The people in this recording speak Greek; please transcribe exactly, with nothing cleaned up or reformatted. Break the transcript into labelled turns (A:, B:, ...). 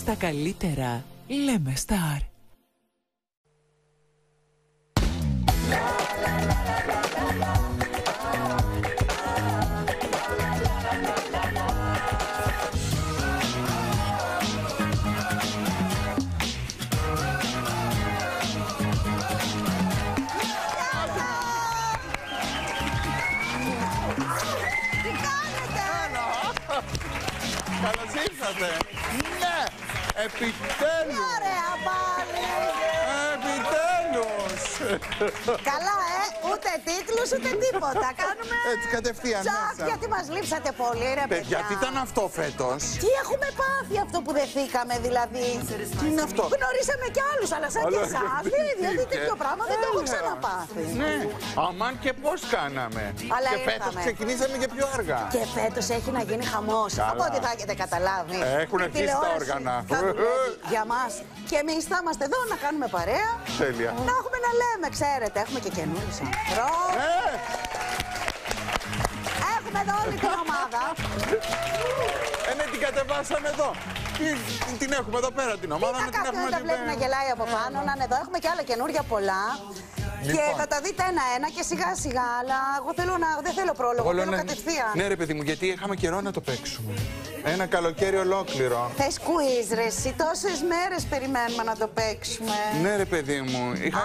A: στα καλύτερα. Λέμε Σταρ.
B: Καλώς ήρθατε. Ναι, επιτέλους.
C: Ωραία πάλι.
B: Επιτέλους.
C: Καλά, ε, ούτε τίτλους ούτε τίποτα. Κάνουμε
B: Έτσι κατευθείαν
C: τσακ,
B: μέσα.
C: γιατί μας λείψατε πολύ, ρε παιδιά.
B: Παιδιά, τι ήταν αυτό φέτος?
C: Τι έχουμε πάθει αυτό που δεθήκαμε, δηλαδή.
B: Τι είναι αυτό?
C: Γνωρίσαμε κι άλλους, αλλά σαν και
B: Αλλά-
C: εσάς, διότι τέτοιο πράγμα δεν το έχω
B: Έλα.
C: ξαναπάθει.
B: Ναι, αμάν και πώς κάναμε.
C: Αλλά
B: Και φέτος
C: ήρθαμε.
B: ξεκινήσαμε και πιο αργά.
C: Και φέτος έχει να γίνει χαμός.
B: Καλά.
C: Από ό,τι θα έχετε καταλάβει.
B: Έχουν
C: Η
B: αρχίσει τα
C: τηλεόραση
B: όργανα.
C: θα δουλεύει για μας. Και εμείς θα είμαστε εδώ να κάνουμε παρέα.
B: Τέλεια.
C: Να έχουμε να λέμε, ξέρετε. Έχουμε και καινούριους ανθρώπους.
B: Ε,
C: Έχουμε εδώ όλη την ομάδα.
B: ε, ναι, την κατεβάσαμε εδώ. Τι- Την έχουμε εδώ πέρα την ομάδα.
C: Τι
B: να
C: θα
B: την
C: κάνει
B: έχουμε
C: να τα
B: την
C: βλέπει να
B: πέρα.
C: γελάει από πάνω, να είναι εδώ. Έχουμε και άλλα καινούργια πολλά. Και
B: Λοιπόν.
C: θα τα δείτε ένα-ένα και σιγά-σιγά. Αλλά εγώ θέλω να. Δεν θέλω πρόλογο,
B: Εγώ λέω
C: θέλω
B: να-
C: κατευθείαν.
B: Ναι, ρε παιδί μου, γιατί είχαμε καιρό να το παίξουμε. Ένα καλοκαίρι ολόκληρο.
C: Θες quiz, ρε εσύ. Τόσες μέρες περιμένουμε να το παίξουμε.
B: Ναι, ρε παιδί μου. Είχα...